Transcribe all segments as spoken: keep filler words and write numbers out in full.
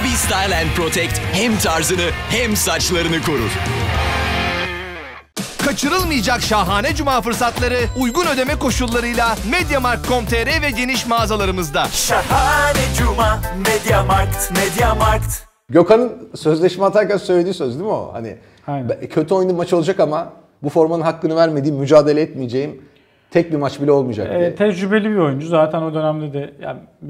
Bobby Style and Protect hem tarzını hem saçlarını korur. Kaçırılmayacak şahane cuma fırsatları uygun ödeme koşullarıyla Mediamarkt nokta com nokta tr ve geniş mağazalarımızda. Şahane cuma Mediamarkt, Mediamarkt. Gökhan'ın sözleşme atarken söylediği söz değil mi o? Hani Aynen. kötü oynadığım maç olacak ama bu formanın hakkını vermediğim, mücadele etmeyeceğim tek bir maç bile olmayacak diye. E, tecrübeli bir oyuncu. Zaten o dönemde de yani, e,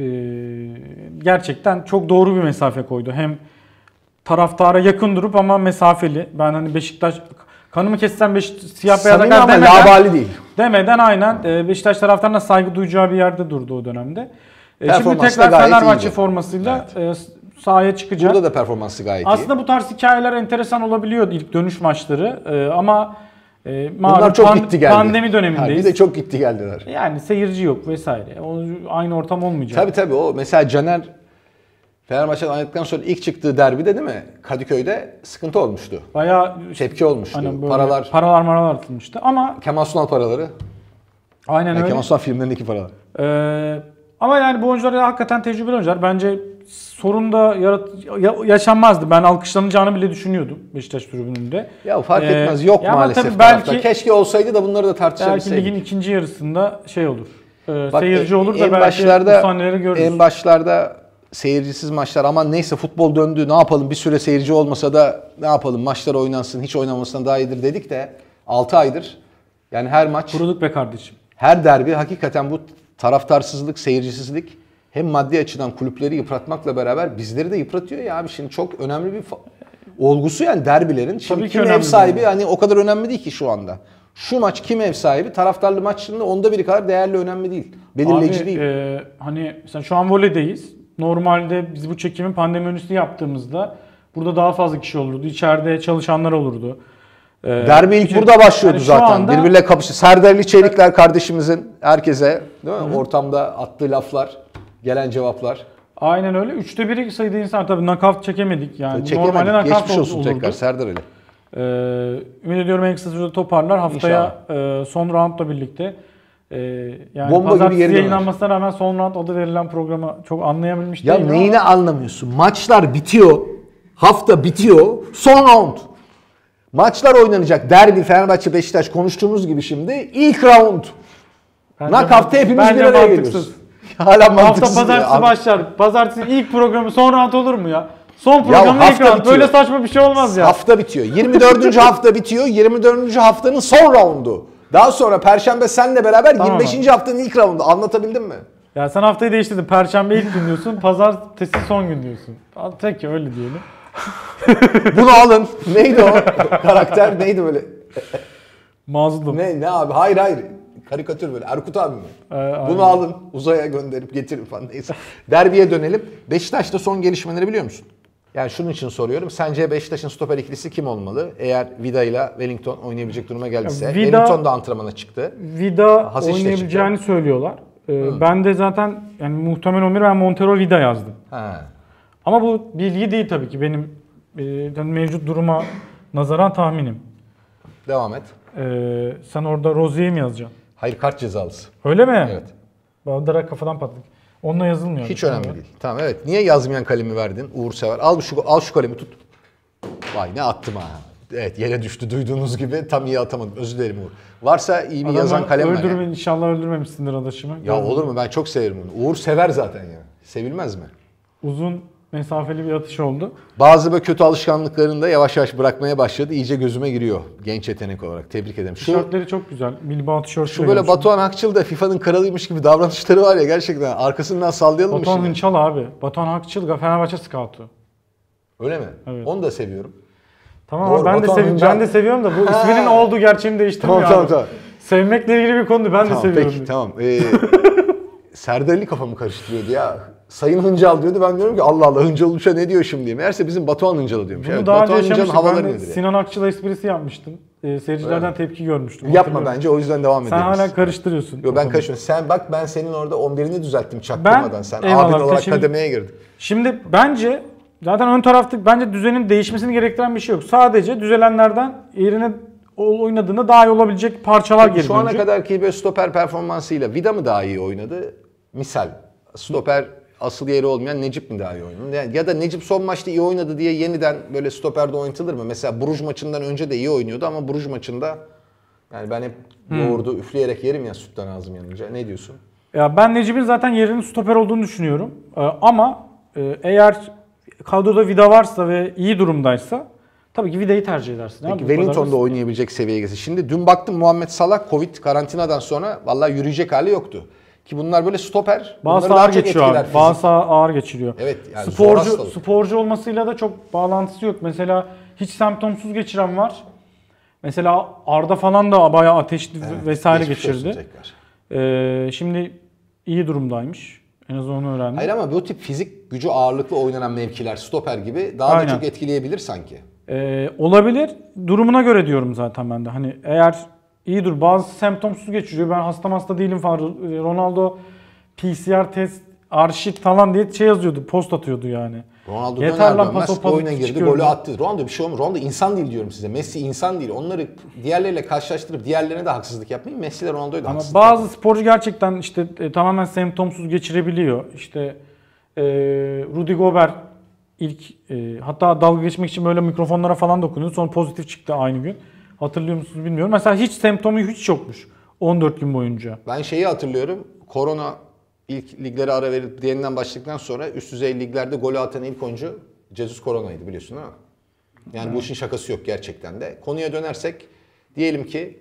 gerçekten çok doğru bir mesafe koydu. Hem taraftara yakın durup ama mesafeli. Ben hani Beşiktaş kanımı kessem Beşiktaş siyah beyaz Samimi ama demeden, labali değil. Demeden aynen e, Beşiktaş taraftarına saygı duyacağı bir yerde durdu o dönemde. E, şimdi Performansı da tekrar gayet Fenerbahçe iyiydi. formasıyla e, sahaya çıkacak. Burada da performansı gayet iyi. Aslında bu tarz hikayeler enteresan olabiliyor ilk dönüş maçları e, ama e, malum Bunlar çok pan- gitti geldi. pandemi dönemindeyiz. Ha, bir de çok gitti geldiler. Yani seyirci yok vesaire. O, aynı ortam olmayacak. Tabii tabii o mesela Caner Fenerbahçe'den ayrıldıktan sonra ilk çıktığı derbide değil mi? Kadıköy'de sıkıntı olmuştu. Bayağı Tepki olmuştu. hani böyle Paralar, paralar maralar atılmıştı ama Kemal Sunal paraları. aynen Yani öyle. Kemal Sunal filmlerindeki paralar. Ee, ama yani bu oyuncular hakikaten tecrübeli oyuncular. Bence sorun da yarat ya- yaşanmazdı. Ben alkışlanacağını bile düşünüyordum Beşiktaş tribününde. Ya fark Ee, etmez yok ya ama maalesef tabii taraftar. belki- Keşke olsaydı da bunları da Belki tartışabilseydik. ligin ikinci yarısında şey olur. Ee, Bak, seyirci en- olur da en belki başlarda, bu sahneleri görürüz. En başlarda seyircisiz maçlar aman neyse futbol döndü ne yapalım bir süre seyirci olmasa da ne yapalım maçlar oynansın hiç oynamasından daha iyidir dedik de altı aydır yani her maç Kuruduk be kardeşim. her derbi hakikaten bu taraftarsızlık seyircisizlik hem maddi açıdan kulüpleri yıpratmakla beraber bizleri de yıpratıyor ya abi şimdi çok önemli bir fa- olgusu yani derbilerin. Şimdi Tabii ki kim ev önemli sahibi yani. hani o kadar önemli değil ki şu anda. Şu maç kim ev sahibi taraftarlı maçının onda biri kadar değerli önemli değil. Belirleyici Abi, değil. e, hani mesela şu an voleydeyiz. Normalde biz bu çekimi pandemi öncesi yaptığımızda burada daha fazla kişi olurdu. İçeride çalışanlar olurdu. Ee, Derbi ilk çünkü- burada başlıyordu yani şu zaten. anda- Birbirle kapıştı. Serdarlı Çelikler kardeşimizin herkese değil mi? Ortamda attığı laflar, gelen cevaplar. Aynen öyle. Üçte biri sayıda insan tabii nakavt çekemedik. Yani Çekemedik. normalde nakavt Geçmiş olsun olurdu. tekrar Serdar Ali. Ee, ümit ediyorum en kısa sürede toparlar. Haftaya e, son roundla birlikte. E, yani Bomba gibi pazartesi geri döner. yayınlanmasına rağmen son round adı verilen programı çok anlayabilmiş Ya değilim neyini ama anlamıyorsun? Maçlar bitiyor. Hafta bitiyor. Son round. Maçlar oynanacak. Derbi, Fenerbahçe, Beşiktaş konuştuğumuz gibi şimdi. İlk round. bence- Nakavt'ta hepimiz bence bir araya mantıksız. geliyoruz. Hala Hafta mantıksız. pazartesi ya. başlar. Pazartesi ilk programı son round olur mu ya? Son programın ilk hafta round. bitiyor. Böyle saçma bir şey olmaz ya. Hafta bitiyor. yirmi dördüncü hafta bitiyor. yirmi dördüncü haftanın son roundu. Daha sonra Perşembe senle beraber Tamam yirmi beşinci haftanın ilk roundu. Anlatabildim mi? Ya sen haftayı değiştirdin. Perşembe ilk gün diyorsun. Pazartesi son gün diyorsun. Peki öyle diyelim. Bunu alın. Neydi o karakter? Neydi böyle? Mazlum. Ne ne abi? Hayır hayır. Karikatür böyle. Erkut abi mi? Ee, Bunu aynen. alın. Uzaya gönderip getirin falan. Neyse. Derbiye dönelim. Beşiktaş'ta son gelişmeleri biliyor musun? Yani şunun için soruyorum. Sence Beşiktaş'ın stoper ikilisi kim olmalı? Eğer Vida ile Wellington oynayabilecek duruma geldiyse. Ya Vida- Wellington da antrenmana çıktı. Vida Hasic de oynayabileceğini çıktı. söylüyorlar. Ee, ben de zaten yani muhtemel on bir ben Montero Vida yazdım. Ha. Ama bu bilgi değil tabii ki benim e, yani mevcut duruma nazaran tahminim. Devam et. Ee, sen orada Rozier'i mi yazacaksın? Hayır kart cezalısı. Öyle mi? Evet. Baldara kafadan patladık. Onunla yazılmıyor. Hiç önemli değil. Tamam evet. Niye yazmayan kalemi verdin? Uğur Sever. Al şu al şu kalemi tut. Vay ne attım ha. Evet yere düştü duyduğunuz gibi. Tam iyi atamadım. Özür dilerim Uğur. Varsa iyi bir Adamı yazan kalem ver. öldürme, ya. İnşallah öldürmemişsindir adaşımı. Ya Gördüm. olur mu? Ben çok severim onu. Uğur sever zaten ya. Sevilmez mi? Uzun mesafeli bir atış oldu. Bazı böyle kötü alışkanlıklarını da yavaş yavaş bırakmaya başladı. İyice gözüme giriyor genç yetenek olarak. Tebrik ederim. Şu, Tişörtleri çok güzel. Bilbao tişörtü. şu böyle Batuhan Akçıl da FIFA'nın kralıymış gibi davranışları var ya gerçekten. Arkasından sallayalım mı Batuhan şimdi? Hınçal abi. Batuhan Akçıl Fenerbahçe scoutu. Öyle mi? Evet. Onu da seviyorum. Tamam Doğru, abi, ben de Batuhan sevi- Hıncal. ben de seviyorum da bu isminin olduğu gerçeğini değiştirmiyor Tamam, abi. tamam, tamam. Sevmekle ilgili bir konu ben de Tamam seviyorum. peki tamam. Ee, Serdar Ali kafamı karıştırıyordu ya. Sayın Hıncal diyordu. Ben diyorum ki Allah Allah Hıncal Uç'a ne diyor şimdi? Meğerse bizim Batuhan Hıncalı diyormuş. Bunu Evet, daha önce Batuhan Hıncal'ın yaşamıştık. Ben havaları de nedir? ya? Sinan Akçıl'a esprisi yapmıştım. Ee, seyircilerden tepki görmüştüm. Yapma Hatırlıyorum. bence o yüzden devam Sen edelim. hala karıştırıyorsun. Yo ben kafamı. karışmıyorum. Sen bak ben senin orada on birini düzelttim çaktırmadan. Ben- Sen eyvallah, abin olarak teşekkür- kademeye girdin. Şimdi bence zaten ön tarafta bence düzenin değişmesini gerektiren bir şey yok. Sadece düzelenlerden yerine oynadığında daha iyi olabilecek parçalar geri Şu ana dönecek. kadarki böyle stoper performansıyla Vida mı daha iyi oynadı? Misal stoper asıl yeri olmayan Necip mi daha iyi oynadı? Ya da Necip son maçta iyi oynadı diye yeniden böyle stoperde oynatılır mı? Mesela Bruges maçından önce de iyi oynuyordu ama Bruges maçında yani ben hep yoğurdu hmm. üfleyerek yerim ya sütten ağzım yanınca. Ne diyorsun? Ya ben Necip'in zaten yerinin stoper olduğunu düşünüyorum. Ee, ama e, eğer kadroda Vida varsa ve iyi durumdaysa tabii ki Vida'yı tercih edersin. Peki Wellington'da oynayabilecek seviyeye gelsin. Şimdi dün baktım Muhammed Salah Covid karantinadan sonra vallahi yürüyecek hali yoktu. Ki bunlar böyle stoper. Bazı ağır geçiyor abi. Bazı ağır geçiriyor. Evet yani sporcu, sporcu olmasıyla da çok bağlantısı yok. Mesela hiç semptomsuz geçiren var. Mesela Arda falan da bayağı ateşli evet, vesaire geçirdi. Ee, şimdi iyi durumdaymış. En azından onu öğrendim. Hayır ama bu tip fizik gücü ağırlıklı oynanan mevkiler stoper gibi daha Aynen. da çok etkileyebilir sanki. Ee, olabilir. Durumuna göre diyorum zaten ben de. Hani eğer iyi dur. Bazı semptomsuz geçiriyor. Ben hasta hasta değilim falan. Ronaldo P C R test, arşit falan diye şey yazıyordu. Post atıyordu yani. Ronaldo döner dönmez oyuna girdi, golü attı. Ronaldo bir şey olmuyor. Ronaldo insan değil diyorum size. Messi insan değil. Onları diğerleriyle karşılaştırıp diğerlerine de haksızlık yapmayın. Messi ile Ronaldo'ya da Ama haksızlık bazı yapmayın. sporcu gerçekten işte e, tamamen semptomsuz geçirebiliyor. İşte e, Rudy Gobert ilk e, hatta dalga geçmek için böyle mikrofonlara falan dokunuyordu. Sonra pozitif çıktı aynı gün. Hatırlıyor musunuz bilmiyorum. Mesela hiç semptomu hiç yokmuş on dört gün boyunca. Ben şeyi hatırlıyorum. Korona ilk liglere ara verip diğerinden başladıktan sonra üst düzey liglerde golü atan ilk oyuncu Jesus Corona'ydı biliyorsun değil mi? Yani evet. Bu işin şakası yok gerçekten de. Konuya dönersek diyelim ki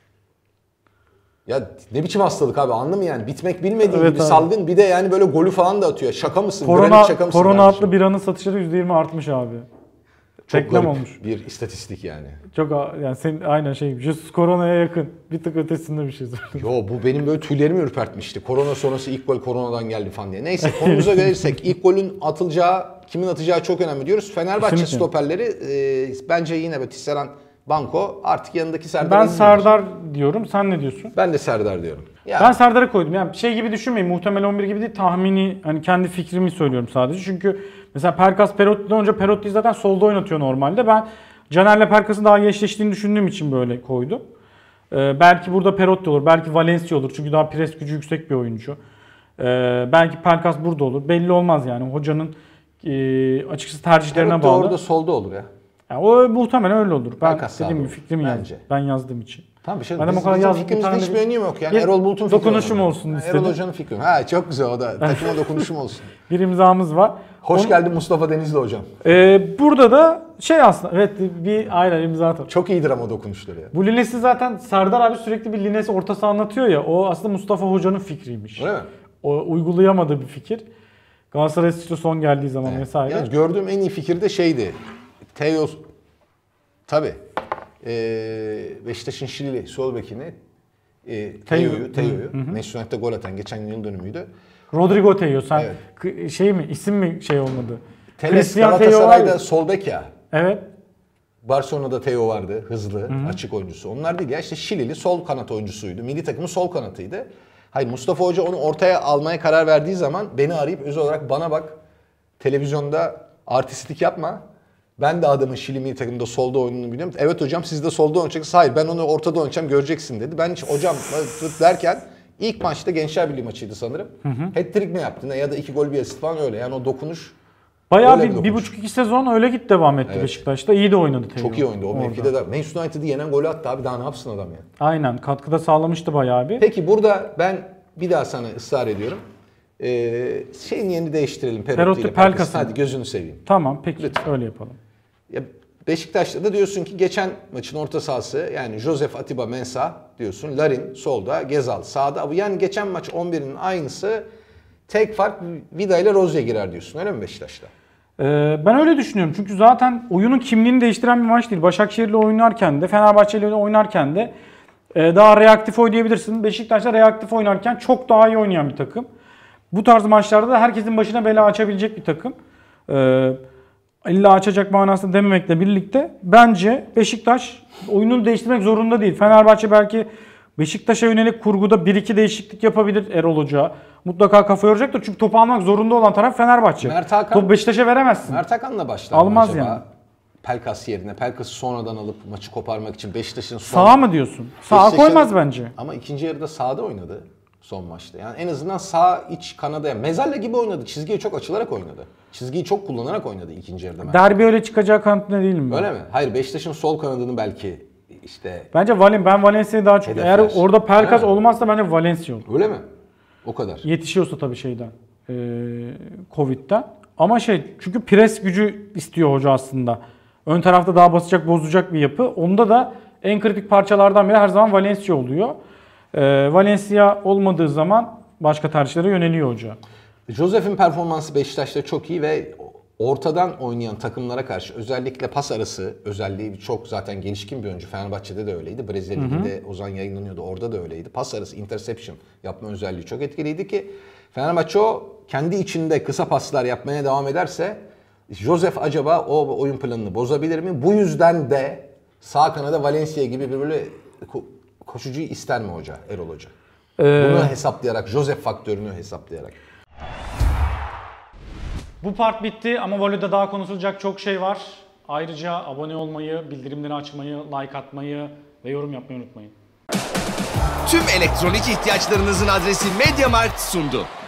ya ne biçim hastalık abi anladın mı yani? Bitmek bilmediği evet, bir salgın bir de yani böyle golü falan da atıyor. Şaka mısın? Korona, şaka mısın korona adlı biranın satışları yüzde yirmi artmış abi. Çok reklam olmuş. Bir istatistik yani. Çok yani senin aynen şey Jesus Corona'ya yakın. Bir tık ötesinde bir şey söylüyorsun. Yo bu benim böyle tüylerimi ürpertmişti. Korona sonrası ilk gol koronadan geldi falan diye. Neyse konumuza gelirsek ilk golün atılacağı, kimin atacağı çok önemli diyoruz. Fenerbahçe Kesinlikle. stoperleri e, bence yine böyle Tisserand, Banko artık yanındaki Serdar. Ben Serdar diyorum. Sen ne diyorsun? Ben de Serdar diyorum. Yani. Ben Serdar'ı koydum. Yani şey gibi düşünmeyin. Muhtemel on bir gibi değil. Tahmini hani kendi fikrimi söylüyorum sadece. Çünkü mesela Pelkas Perotti'den önce Perotti zaten solda oynatıyor normalde. Ben Caner'le Pelkas'ın daha eşleştiğini düşündüğüm için böyle koydum. Ee, belki burada Perotti olur. Belki Valencia olur. Çünkü daha pres gücü yüksek bir oyuncu. Ee, belki Pelkas burada olur. Belli olmaz yani. Hocanın e, açıkçası tercihlerine Perotti bağlı. orada solda olur ya. Yani o muhtemelen öyle olur. Ben Pelkas dediğim gibi fikrimi yazdım. Ben yazdığım için. Tamam bir şey. Benim o kadar yazdım. Fikrimizde hiçbir önemi yok yani. Erol Bulut'un fikri dokunuşum olsun istedim. Erol Hoca'nın fikri. Ha çok güzel o da. Takıma dokunuşum olsun. Bir imzamız var. Hoş Onu... geldin Mustafa Denizli hocam. Ee, burada da şey aslında evet bir aynen imza atalım. Çok iyidir ama dokunuşları ya. Bu Lines'i zaten Serdar abi sürekli bir Lines ortası anlatıyor ya. O aslında Mustafa Hoca'nın fikriymiş. Öyle mi? O uygulayamadığı bir fikir. Galatasaray işte son geldiği zaman evet. vesaire. Yani gördüğüm en iyi fikir de şeydi. Teo tabii. Ee, Beşiktaş'ın Şili sol bekini e, Teo'yu, Teo'yu Manchester United'da gol atan geçen yıl dönümüydü. Rodrigo Teo sen evet. şey mi isim mi şey olmadı? Teles Galatasaray'da sol bek ya. Evet. Barcelona'da Teo vardı, hızlı, Hı-hı. açık oyuncusu. Onlar değil ya işte Şilili sol kanat oyuncusuydu. Milli takımın sol kanatıydı. Hayır Mustafa Hoca onu ortaya almaya karar verdiği zaman beni arayıp özel olarak bana bak televizyonda artistlik yapma. Ben de adamın Şili milli takımında solda oynadığını biliyorum. Evet hocam siz de solda oynayacaksınız. Hayır ben onu ortada oynayacağım göreceksin dedi. Ben hiç hocam derken ilk maçta Gençler Birliği maçıydı sanırım. Hat-trick mi yaptı ne ya da iki gol bir asist falan öyle. Yani o dokunuş. Bayağı bir, bir, bir buçuk iki sezon öyle git devam etti evet. Beşiktaş'ta. İyi de oynadı. Çok iyi oynadı. O mevkide de. Manchester United'ı yenen golü attı abi. Daha ne yapsın adam ya? Aynen. Katkıda sağlamıştı bayağı bir. Peki burada ben bir daha sana ısrar ediyorum. Ee, şeyin yerini değiştirelim. Perotti ile Pelkas. Hadi gözünü seveyim. Tamam peki Lütfen. Öyle yapalım. Ya Beşiktaş'ta da diyorsun ki geçen maçın orta sahası yani Josef Atiba Mensah diyorsun. Larin solda, Gezal sağda. Yani geçen maç on birinin aynısı. Tek fark Vida ile Rozier girer diyorsun. Öyle mi Beşiktaş'ta? Ee, ben öyle düşünüyorum. Çünkü zaten oyunun kimliğini değiştiren bir maç değil. Başakşehir'le oynarken de, Fenerbahçe'yle oynarken de e, daha reaktif oynayabilirsin. Beşiktaş'ta reaktif oynarken çok daha iyi oynayan bir takım. Bu tarz maçlarda da herkesin başına bela açabilecek bir takım. Ee, illa açacak manasında dememekle birlikte bence Beşiktaş oyununu değiştirmek zorunda değil. Fenerbahçe belki Beşiktaş'a yönelik kurguda bir iki değişiklik yapabilir Erol Hoca. Mutlaka kafa yoracaktır. Çünkü topu almak zorunda olan taraf Fenerbahçe. Mert Hakan, topu Beşiktaş'a veremezsin. Mert Hakan'la başlar Almaz acaba? Yani. Pelkas yerine. Pelkas'ı sonradan alıp maçı koparmak için Beşiktaş'ın son... Sağa mı diyorsun? Sağa koymaz bence. Ama ikinci yarıda sağda oynadı. son maçta. Yani en azından sağ iç kanada, Mezzala gibi oynadı. Çizgiye çok açılarak oynadı. Çizgiyi çok kullanarak oynadı ikinci yarıda. Derbi öyle çıkacağı kanatında değilim ben. Öyle mi? Hayır, Beşiktaş'ın sol kanadını belki işte... Bence Valen, ben Valencia'yı daha çok... Hedefler. Eğer orada Pelkas Ha. olmazsa bence Valencia olur. Öyle mi? O kadar. Yetişiyorsa tabii şeyden, e, Covid'den. Ama şey, çünkü pres gücü istiyor hoca aslında. Ön tarafta daha basacak, bozacak bir yapı. Onda da en kritik parçalardan biri her zaman Valencia oluyor. E, Valencia olmadığı zaman başka tercihlere yöneliyor hoca. Josef'in performansı Beşiktaş'ta çok iyi ve ortadan oynayan takımlara karşı özellikle pas arası özelliği çok zaten gelişkin bir oyuncu. Fenerbahçe'de de öyleydi. Brezilya Ligi'nde Ozan yayınlanıyordu. Orada da öyleydi. Pas arası, interception yapma özelliği çok etkiliydi ki Fenerbahçe o kendi içinde kısa paslar yapmaya devam ederse Josef acaba o oyun planını bozabilir mi? Bu yüzden de sağ kanada Valencia gibi bir böyle koşucuyu ister mi hoca, Erol Hoca? Ee... Bunu hesaplayarak, Josef faktörünü hesaplayarak. Bu part bitti ama voleyde daha konuşulacak çok şey var. Ayrıca abone olmayı, bildirimleri açmayı, like atmayı ve yorum yapmayı unutmayın. Tüm elektronik ihtiyaçlarınızın adresi MediaMarkt sundu.